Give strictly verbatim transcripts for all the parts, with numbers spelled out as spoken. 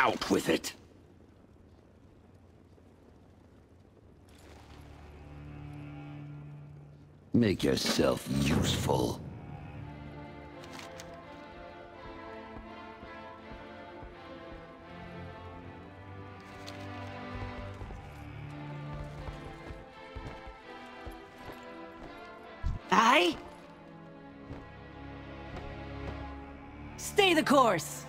Out with it! Make yourself useful. Aye? Stay the course!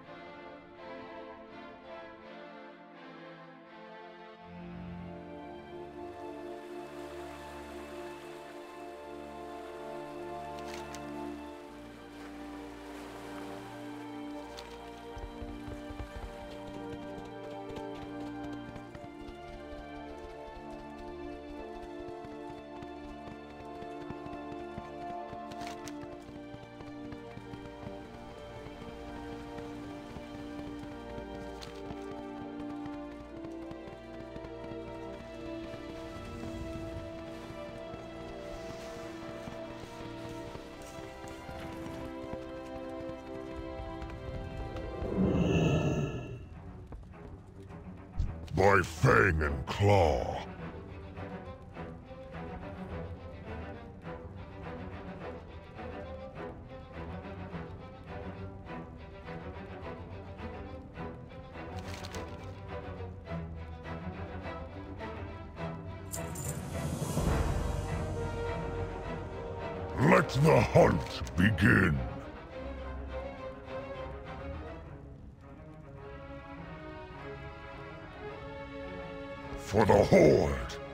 By fang and claw. Let the hunt begin. For the Horde!